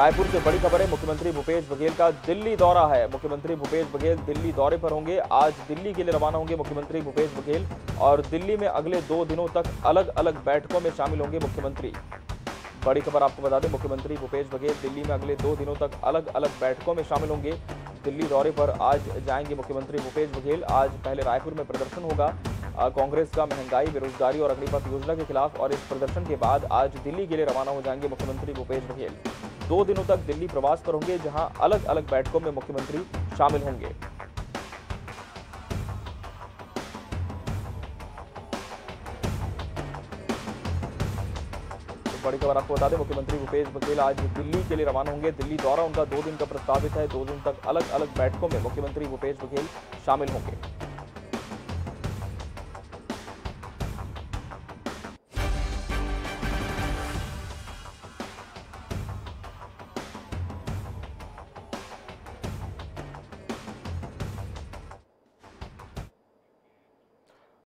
रायपुर से बड़ी खबर है। मुख्यमंत्री भूपेश बघेल का दिल्ली दौरा है। मुख्यमंत्री भूपेश बघेल दिल्ली दौरे पर होंगे। आज दिल्ली के लिए रवाना होंगे मुख्यमंत्री भूपेश बघेल और दिल्ली में अगले 2 दिनों तक अलग अलग बैठकों में शामिल होंगे मुख्यमंत्री। बड़ी खबर आपको बता दें, मुख्यमंत्री भूपेश बघेल दिल्ली में अगले 2 दिनों तक अलग अलग बैठकों में शामिल होंगे। दिल्ली दौरे पर आज जाएंगे मुख्यमंत्री भूपेश बघेल। आज पहले रायपुर में प्रदर्शन होगा कांग्रेस का महंगाई, बेरोजगारी और अग्निपथ योजना के खिलाफ, और इस प्रदर्शन के बाद आज दिल्ली के लिए रवाना हो जाएंगे मुख्यमंत्री भूपेश बघेल। 2 दिनों तक दिल्ली प्रवास पर होंगे, जहां अलग अलग बैठकों में मुख्यमंत्री शामिल होंगे। तो बड़ी खबर आपको बता दें, मुख्यमंत्री भूपेश बघेल आज दिल्ली के लिए रवाना होंगे। दिल्ली दौरा उनका 2 दिन का प्रस्तावित है। 2 दिन तक अलग अलग बैठकों में मुख्यमंत्री भूपेश बघेल शामिल होंगे।